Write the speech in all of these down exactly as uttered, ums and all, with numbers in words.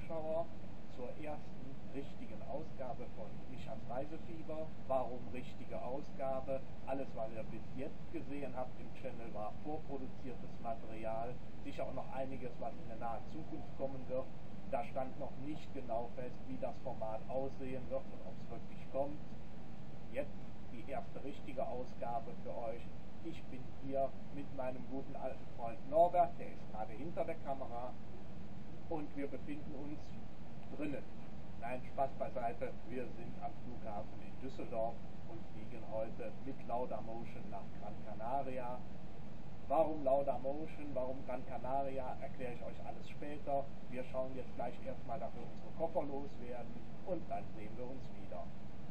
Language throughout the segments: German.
Zuschauer zur ersten richtigen Ausgabe von Michas Reisefieber. Warum richtige Ausgabe? Alles, was ihr bis jetzt gesehen habt im Channel, war vorproduziertes Material. Sicher auch noch einiges, was in der nahen Zukunft kommen wird. Da stand noch nicht genau fest, wie das Format aussehen wird und ob es wirklich kommt. Jetzt die erste richtige Ausgabe für euch. Ich bin hier mit meinem guten alten Freund Norbert, der ist gerade hinter der Kamera, und wir befinden uns drinnen. Nein, Spaß beiseite, wir sind am Flughafen in Düsseldorf und fliegen heute mit Laudamotion nach Gran Canaria. Warum Laudamotion, warum Gran Canaria, erkläre ich euch alles später. Wir schauen jetzt gleich erstmal, dass wir unsere Koffer loswerden und dann sehen wir uns wieder.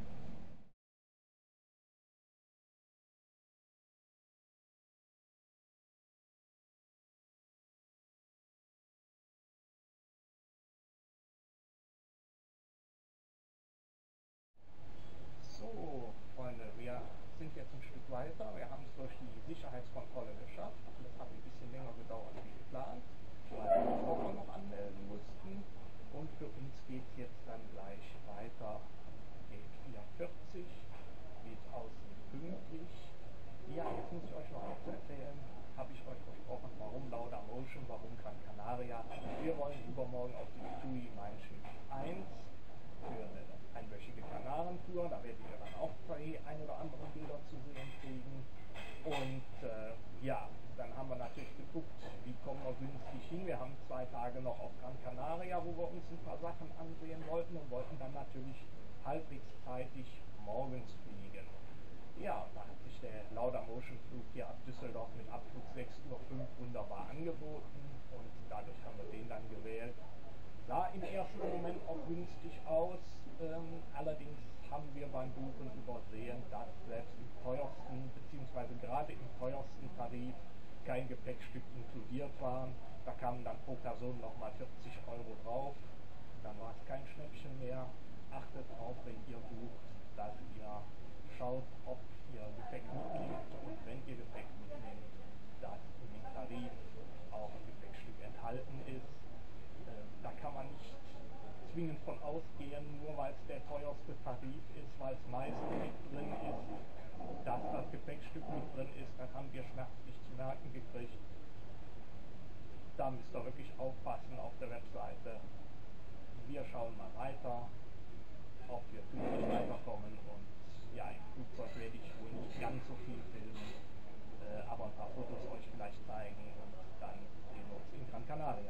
So, Freunde, wir sind jetzt ein Stück weiter. Wir haben es durch die Sicherheitskontrolle geschafft. Das hat ein bisschen länger gedauert wie geplant, weil wir die Koffer noch anmelden mussten. Und für uns geht es jetzt dann gleich weiter. Geht vier Uhr vierzig, geht außen pünktlich. Ja, jetzt muss ich euch noch etwas erzählen. Habe ich euch versprochen, warum Laudamotion, warum Gran Canaria. Wir wollen übermorgen auf die TUI Mein Schiff eins für eine einwöchige Kanarentour, da werdet ihr dann auch zwei ein oder andere Bilder zu sehen kriegen. Und äh, ja, dann haben wir natürlich geguckt, wie kommen wir günstig hin. Wir haben zwei Tage noch auf Gran Canaria, wo wir uns ein paar Sachen ansehen wollten und wollten dann natürlich halbwegs zeitig morgens fliegen. Ja, da hat sich der Laudamotion-Flug hier ab Düsseldorf mit Abflug sechs Uhr fünf wunderbar angeboten und dadurch haben wir den dann gewählt. Sah im ersten Moment auch günstig aus, ähm, allerdings haben wir beim Buchen übersehen, dass selbst im teuersten, beziehungsweise gerade im teuersten Tarif kein Gepäckstück inkludiert war. Da kamen dann pro Person nochmal vierzig Euro drauf, dann war es kein Schnäppchen mehr. Achtet darauf, wenn ihr bucht, dass ihr schaut, ob ihr Gepäck mitnehmt und wenn ihr Gepäck mitnehmt, dass im Tarif auch ein Gepäckstück enthalten ist. Da kann man nicht zwingend von ausgehen, nur weil es der teuerste Tarif ist, weil es meist mit drin ist, dass das Gepäckstück mit drin ist. Das haben wir schmerzlich zu merken gekriegt. Da müsst ihr wirklich aufpassen auf der Webseite. Wir schauen mal weiter, ob wir pünktlich weiterkommen. Und ja, im Flugzeug werde ich wohl nicht ganz so viel filmen, äh, aber ein paar Fotos euch vielleicht zeigen und dann sehen wir uns in Gran Canaria.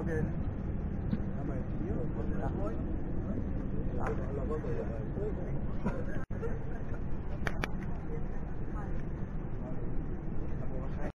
Morgen. Haben wir jetzt hier? Guten Tag. Ja, aber wahrscheinlich.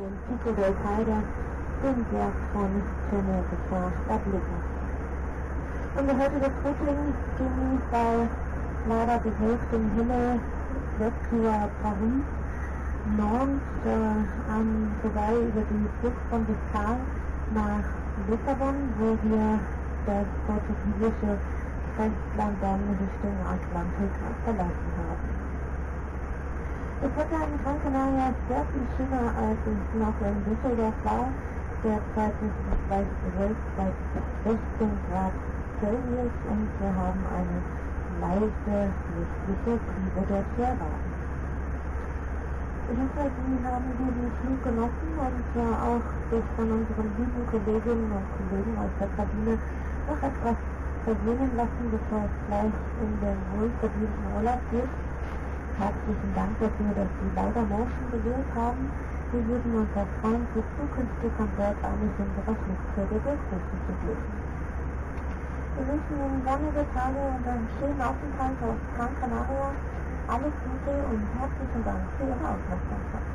im Pico del Teide, dem Berg von Teneriffa, erblicken. Und der heutige Frühling ging bei leider bewölktem Himmel weg über Paris, morgens äh, an, vorbei über die Bucht von Biscay nach Lissabon, wo wir das portugiesische Festland dann Richtung Atlantik verlassen haben. Das Wetter in Gran Canaria ist sehr viel schöner, als es noch in Düsseldorf war. Derzeit ist es weit bewölkt bei sechzehn Grad Celsius und wir haben eine leichte, lichtliche Brise dort zu erwarten. Ich hoffe, Sie haben diesen Flug genossen und ja auch sich von unseren lieben Kolleginnen und Kollegen aus der Kabine noch etwas verwöhnen lassen, bevor es gleich in den wohlverdienten Urlaub geht. Herzlichen Dank dafür, dass Sie Laudamotion gewählt haben. Wir würden uns auch freuen, für zukünftig an Bord eines unserer Flugzeuge Durchsichten zu dürfen. Wir wünschen Ihnen sonnige Tage und einen schönen Aufenthalt auf Gran Canaria. Alles Gute und herzlichen Dank für Ihre Aufmerksamkeit.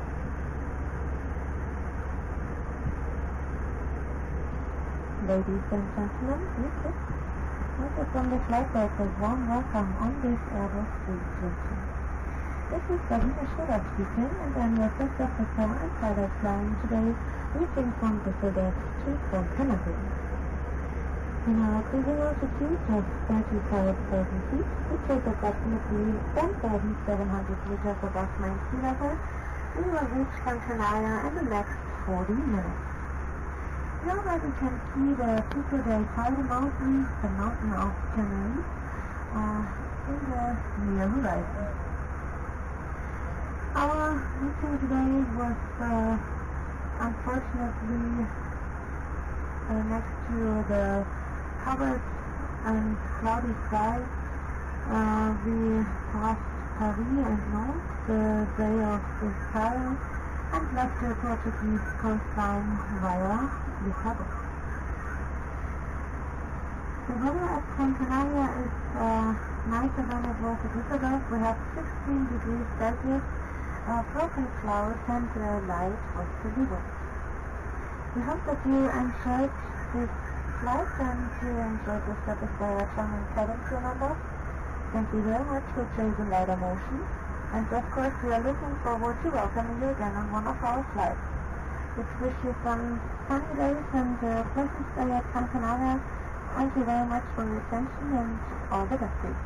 Ladies and gentlemen, this is Mother from the flight deck a warm welcome on this Airbus three twenty. This is Sabina Schroeder speaking, and I'm your first officer and pilot flying today, leaving from Düsseldorf to Gran Canaria. In our cruising altitude of thirty-five thousand feet, which is approximately ten thousand seven hundred meters above main sea level, we will reach Gran Canaria in the next forty minutes. You already can see the Pico del Teide mountains, the mountain of Tenerife, uh, in the near horizon. Our meeting today was uh, unfortunately uh, next to the covered and cloudy sky. Uh, we passed Paris and Nantes, the Bay of Biscay, and left the Portuguese coastline via Lissabon. The weather at Gran Canaria is uh, nicer than it was at Düsseldorf. We have sixteen degrees Celsius, uh, broken clouds, and uh, light westerly wind. We hope that you enjoyed this flight and you enjoyed the service by our German cabin crew members. Thank you very much for choosing Laudamotion, and of course we are looking forward to welcoming you again on one of our flights. Let's wish you some sunny days and a pleasant stay at Gran Canaria. Thank you very much for your attention and all the best to you.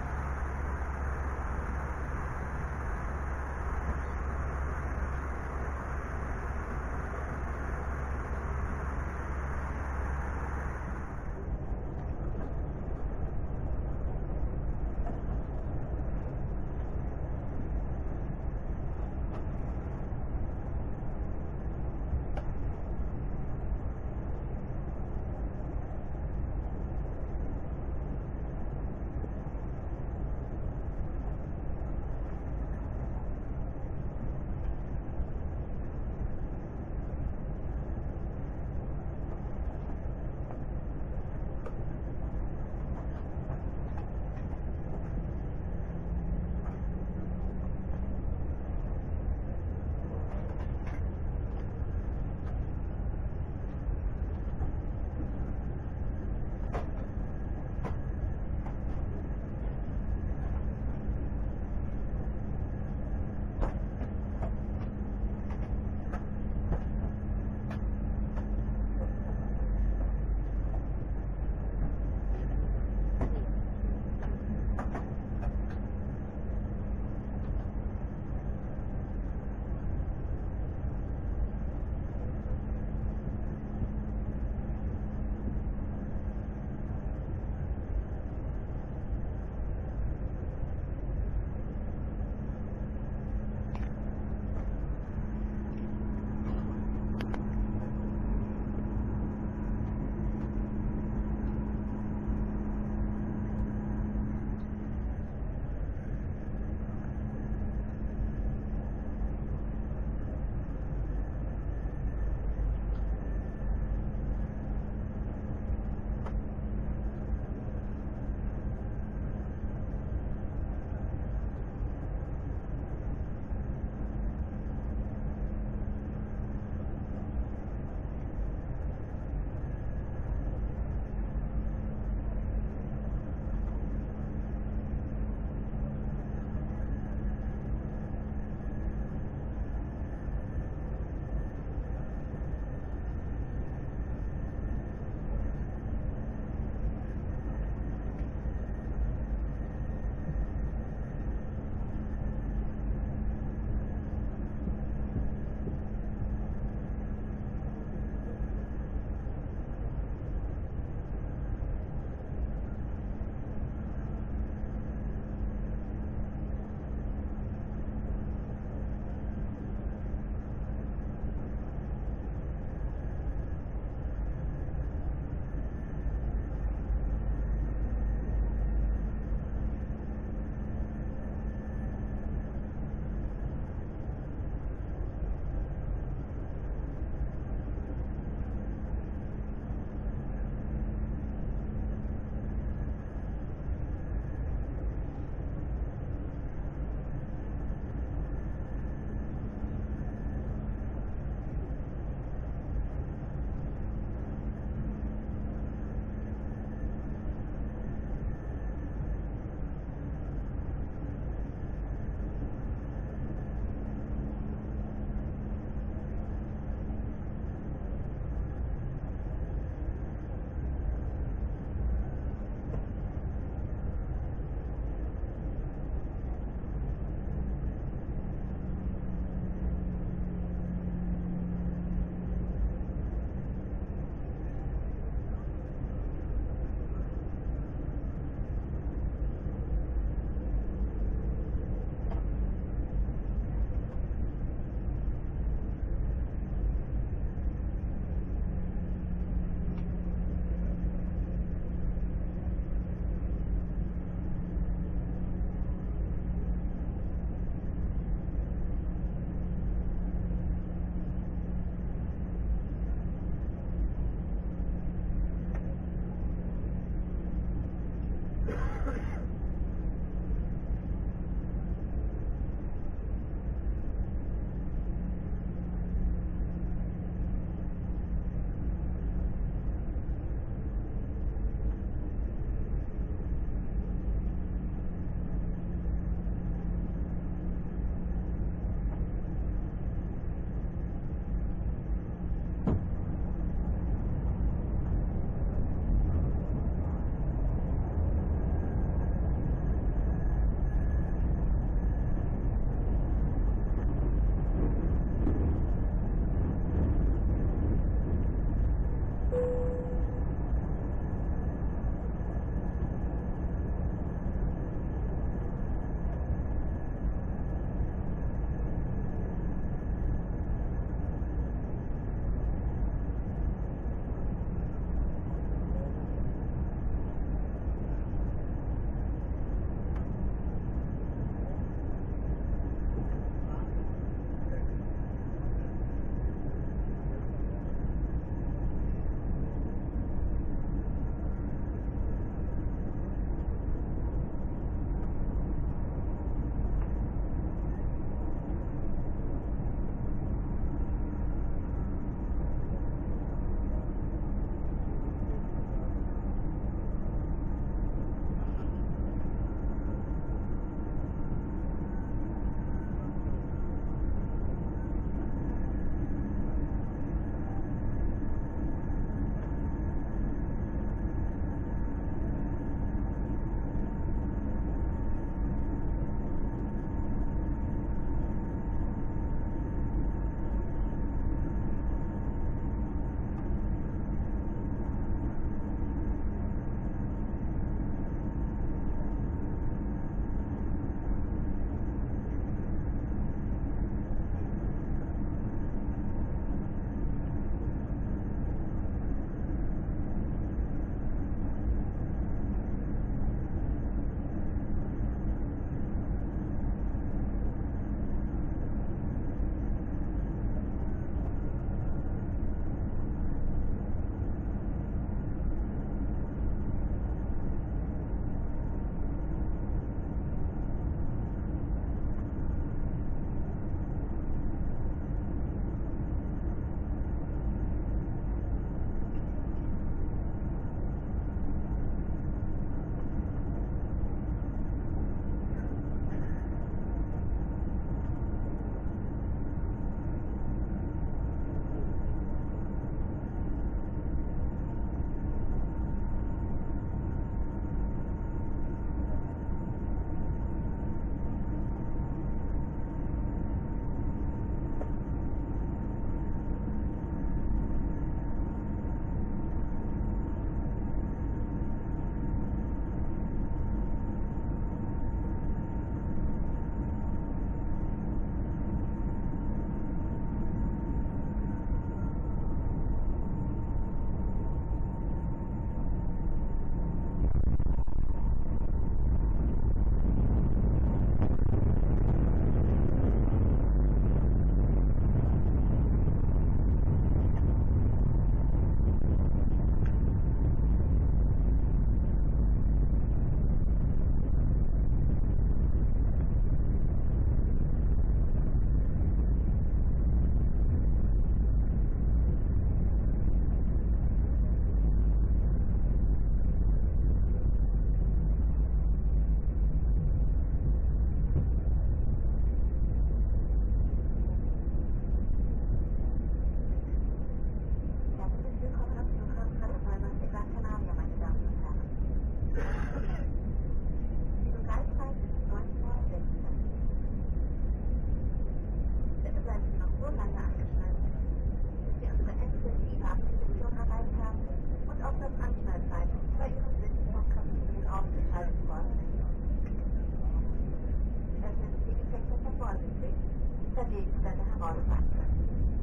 Kontrolle sein können.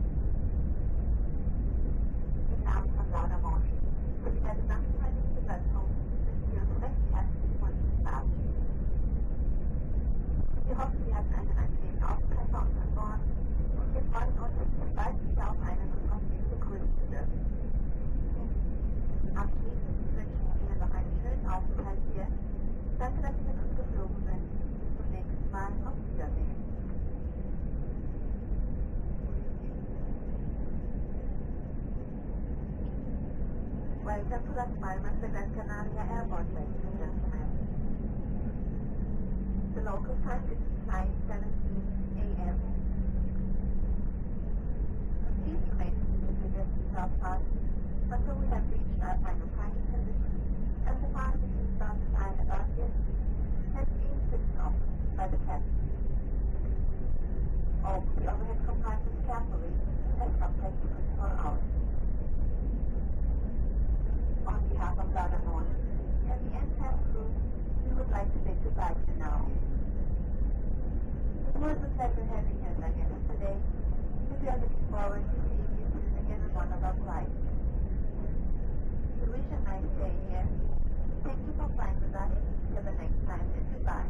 Im Namen von Laudamotion und der gesamten heutigen Bevölkerung müssen wir uns recht herzlich von Ihnen verabschieden. Wir hoffen, Sie hatten einen angenehmen Aufenthalt bei uns an Bord und wir freuen uns, Sie bald wieder auf einen unserer Flüge begrüßen zu dürfen. Abschließend wünschen wir Ihnen noch einen schönen Aufenthalt hier. Danke, dass Sie mit uns geflogen sind. Bis zum nächsten Mal. Auf Wiedersehen. Welcome to Las Palmas de Gran Canaria Airport, ladies and gentlemen. The local time is nine seventeen a m Please remain seated at the top part until we have reached our final flight position and the parking is started by the audience has been switched off by the captain. Open the overhead compartments carefully and contact the control out. On behalf of Laudamotion and the entire crew, we would like to say goodbye to you now. It was a pleasure having you as our guest today, and we are looking forward to seeing you soon again on one of our flights. We wish a nice day here. Thank you for flying with us. Till the next time, and goodbye.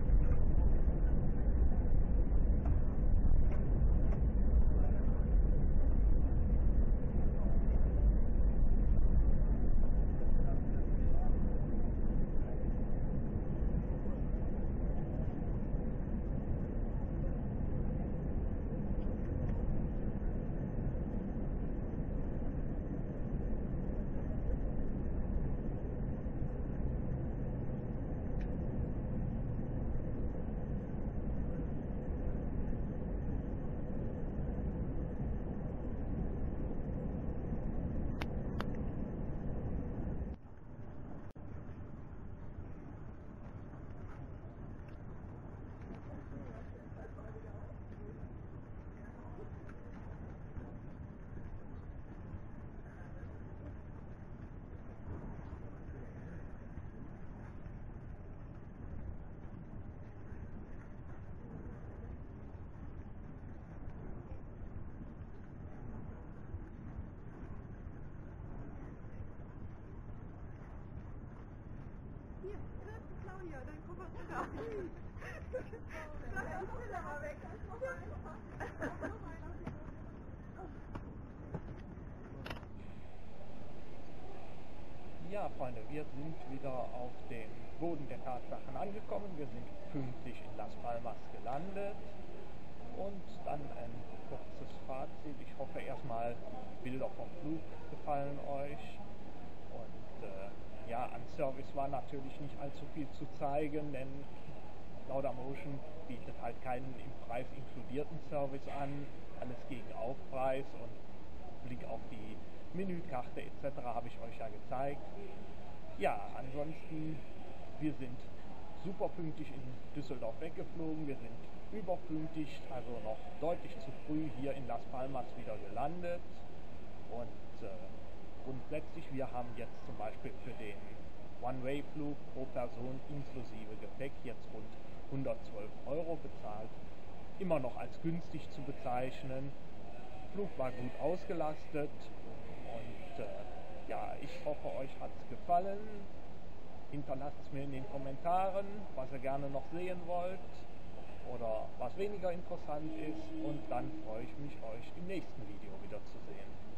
Hier, Claudia, dein Koffer ist da. Sag ja, Stille mal weg. Ja, Freunde, wir sind wieder auf dem Boden der Tatsachen angekommen. Wir sind pünktlich in Las Palmas gelandet. Und dann ein kurzes Fazit. Ich hoffe erstmal, Bilder vom Flug gefallen euch. Und äh, ja, an Service war natürlich nicht allzu viel zu zeigen, denn Laudamotion bietet halt keinen im Preis inkludierten Service an. Alles gegen Aufpreis und Blick auf die Menükarte et cetera habe ich euch ja gezeigt. Ja, ansonsten, wir sind super pünktlich in Düsseldorf weggeflogen. Wir sind überpünktlich, also noch deutlich zu früh hier in Las Palmas wieder gelandet. Und äh, grundsätzlich, wir haben jetzt zum Beispiel für den One-Way-Flug pro Person inklusive Gepäck jetzt rund hundertzwölf Euro bezahlt. Immer noch als günstig zu bezeichnen. Flug war gut ausgelastet und äh, ja, ich hoffe, euch hat es gefallen. Hinterlasst es mir in den Kommentaren, was ihr gerne noch sehen wollt oder was weniger interessant ist, und dann freue ich mich, euch im nächsten Video wieder zu sehen.